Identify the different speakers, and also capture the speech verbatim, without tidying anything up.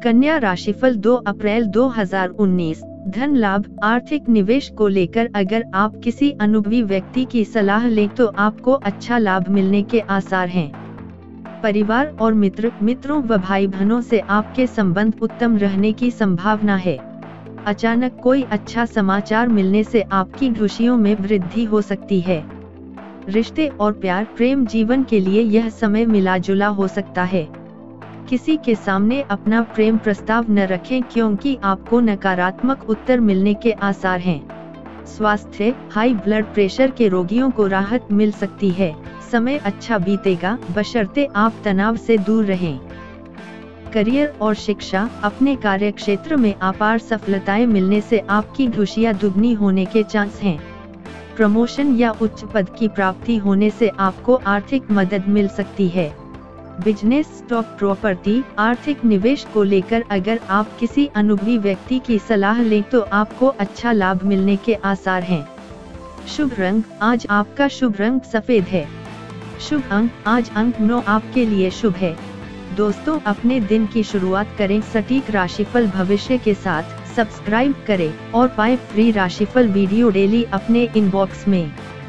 Speaker 1: कन्या राशिफल दो अप्रैल दो हज़ार उन्नीस। धन लाभ, आर्थिक निवेश को लेकर अगर आप किसी अनुभवी व्यक्ति की सलाह लें तो आपको अच्छा लाभ मिलने के आसार हैं। परिवार और मित्र मित्रों व भाई बहनों से आपके संबंध उत्तम रहने की संभावना है। अचानक कोई अच्छा समाचार मिलने से आपकी खुशियों में वृद्धि हो सकती है। रिश्ते और प्यार प्रेम जीवन के लिए यह समय मिला जुला हो सकता है। किसी के सामने अपना प्रेम प्रस्ताव न रखें क्योंकि आपको नकारात्मक उत्तर मिलने के आसार हैं। स्वास्थ्य, हाई ब्लड प्रेशर के रोगियों को राहत मिल सकती है। समय अच्छा बीतेगा बशर्ते आप तनाव से दूर रहें। करियर और शिक्षा, अपने कार्य क्षेत्र में अपार सफलताएं मिलने से आपकी खुशियां दुगनी होने के चांस हैं। प्रमोशन या उच्च पद की प्राप्ति होने से आपको आर्थिक मदद मिल सकती है। बिजनेस, स्टॉक, प्रॉपर्टी, आर्थिक निवेश को लेकर अगर आप किसी अनुभवी व्यक्ति की सलाह लें तो आपको अच्छा लाभ मिलने के आसार हैं। शुभ रंग, आज आपका शुभ रंग सफेद है। शुभ अंक, आज अंक नौ आपके लिए शुभ है। दोस्तों, अपने दिन की शुरुआत करें सटीक राशिफल भविष्य के साथ। सब्सक्राइब करें और पाएं फ्री राशिफल वीडियो डेली अपने इनबॉक्स में।